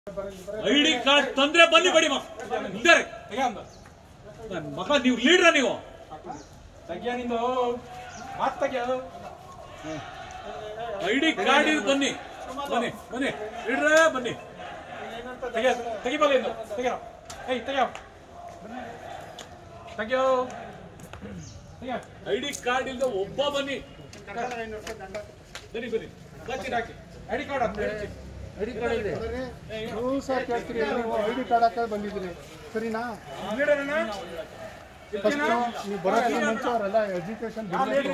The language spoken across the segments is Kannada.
ಐಡಿ ಕಾರ್ಡ್ ತಂದ್ರೆ ಬನ್ನಿ ಬಡಿ ಮಗ ನೀವು ಲೀಡ್ರ ನೀವು ಐಡಿ ಕಾರ್ಡ್ ಇದು ಬನ್ನಿ ಬನ್ನಿ ಬನ್ನಿ ಲೀಡ್ರ ಬನ್ನಿ ಐಡಿ ಕಾರ್ಡ್ ಇಲ್ದ ಒಬ್ಬ ಬನ್ನಿ ಬನ್ನಿ ಬನ್ನಿ ಹಾಕಿ ಐಡಿ ಕಾರ್ಡ್ ಐಡಿ ಕಾರ್ಡ್ ಇದೆ ನೀವು ಸರ್ ಕೇಳ್ತೀರಿ ನೀವು ಐಡಿ ಕಾರ್ಡ್ ಹಾಕಿ ಬಂದಿದ್ದೀರಿ ಸರಿನಾ ನೀವು ಬರೋಕ್ಕಿಂತ ಮುಂಚೆ ಅವರೆಲ್ಲ ಎಜುಕೇಶನ್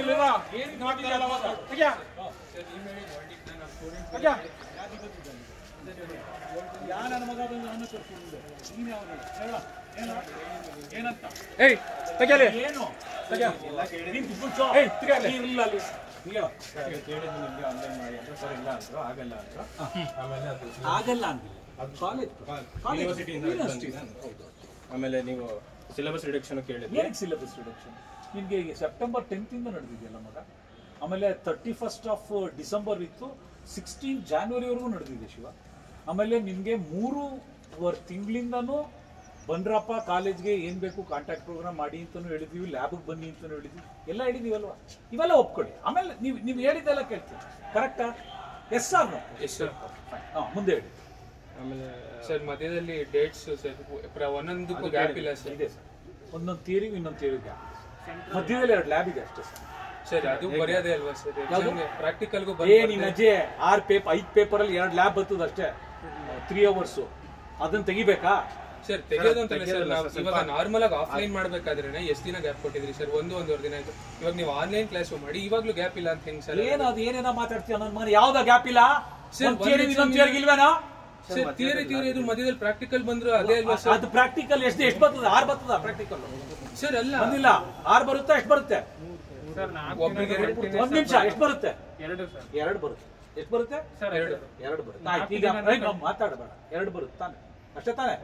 ಆಮೇಲೆ ನೀವು ಸಿಲೆಬಸ್ ರಿಡಕ್ಷನ್ ಕೇಳಿದ್ರೆ ಸಿಲೆಬಸ್ ರಿಡಕ್ಷನ್ ನಿಮಗೆ ಸೆಪ್ಟೆಂಬರ್ 10th ಇಂದ ನಡೆದಿದೆಯಲ್ಲ ಮಗ. ಆಮೇಲೆ 31 ಡಿಸೆಂಬರ್ ಇತ್ತು, 16 ಜಾನ್ವರಿವರೆಗೂ ನಡೆದಿದೆ ಶಿವ. ಆಮೇಲೆ ನಿಮಗೆ 3 ತಿಂಗಳಿಂದನೂ ಬಂದ್ರಪ್ಪ ಕಾಲೇಜ್ಗೆ ಏನ್ ಬೇಕು ಕಾಂಟ್ಯಾಕ್ಟ್ ಪ್ರೋಗ್ರಾಮ್ ಮಾಡಿ ಅಂತಾನು ಹೇಳಿದ್ವಿ, ಲ್ಯಾಬ್ಗೆ ಬನ್ನಿ ಅಂತಾನು ಹೇಳಿದ್ವಿ, ಎಲ್ಲ ಹೇಳಿದೀವಲ್ವಾ. ಇವೆಲ್ಲ ಒಪ್ಕೊಳ್ಳಿ. ಆಮೇಲೆ ನೀವು ಹೇಳಿದ್ದೆಲ್ಲ ಕೇಳ್ತೀವಿ, ಕರೆಕ್ಟಾ? ಎಸ್ ಸರ್ ಮುಂದೆ ಹೇಳಿ. ಆಮೇಲೆ ಸರ್ ಮಧ್ಯದಲ್ಲಿ ಡೇಟ್ಸ್ ಒಂದೊಂದಕ್ಕೂ ಗ್ಯಾಪ್ ಇಲ್ಲ ಸರ್. ಇದೆ ಸರ್, ಒಂದೊಂದು ಥಿಯರಿ ಇನ್ನೊಂದು ಥಿಯರಿ ಗ್ಯಾಪ್. ಮಧ್ಯದಲ್ಲಿ 2 ಲ್ಯಾಬ್ ಇದೆ ಅಷ್ಟೇ ಸರ್. ಸರ್ ಅದು ಬರೆಯೋದೇ ಅಲ್ವಾ ಸರ್? ಪ್ರಾಕ್ಟಿಕಲ್ಗೂ ನಿನ್ನ ಅಜ್ಜೆ 5 ಪೇಪರ್ ಅಲ್ಲಿ 2 ಲ್ಯಾಬ್ ಬರ್ತದ ಅಷ್ಟೇ, 3 hours. ಅದನ್ನ ತೆಗಿಬೇಕಾ ಸರ್? ತೆಗೆಯೋದು ಅಂತಲ್ಲ ಸರ್. ಇವಾಗ ನಾರ್ಮಲ್ ಆಗಿ ಆಫ್ಲೈನ್ ಮಾಡ್ಬೇಕಾದ್ರೆ ಎಷ್ಟು ದಿನ ಗ್ಯಾಪ್ ಕೊಟ್ಟಿದ್ರಿ ಸರ್? 1-1.5 ದಿನ ಆಯ್ತು. ಇವಾಗ ನೀವು ಆನ್ಲೈನ್ ಕ್ಲಾಸ್ ಮಾಡಿ ಇವಾಗ್ಲೂ ಗ್ಯಾಪ್ ಇಲ್ಲ ಅಂತ ಹೆಂಗ್ ಸರ್? ಏನೇನೋ ಮಾತಾಡ್ತೀಯ ನನ್ನ ಮನೆ. ಯಾವ್ದ ಗ್ಯಾಪ್ ಇಲ್ಲ ಸರ್? ಇಲ್ವೇನಾ ಸರ್? ಥಿಯರಿ ಇದು ಮಧ್ಯದಲ್ಲಿ ಪ್ರಾಕ್ಟಿಕಲ್ ಬಂದ್ರು ಅದೇ ಅಲ್ವಾ ಸರ್? ಅದು ಪ್ರಾಕ್ಟಿಕಲ್ ಎಷ್ಟು ಬರ್ತದ? 6 ಬರ್ತದ ಪ್ರಾಕ್ಟಿಕಲ್ ಸರ್? ಅಲ್ಲ ಬಂದಿಲ್ಲ. 6 ಬರುತ್ತಾ? ಎಷ್ಟು ಬರುತ್ತೆ? ಒಬ್ಬರಿಗೆ 1 ನಿಮಿಷ. ಎಷ್ಟು ಬರುತ್ತೆ? 2 ಬರುತ್ತೆ. ಎಷ್ಟು ಬರುತ್ತೆ? 2 ಬರುತ್ತೆ. ಈಗ ಮಾತಾಡಬೇಡ. 2 ಬರುತ್ತೆ ತಾನೆ, ಅಷ್ಟೇ ತಾನೆ?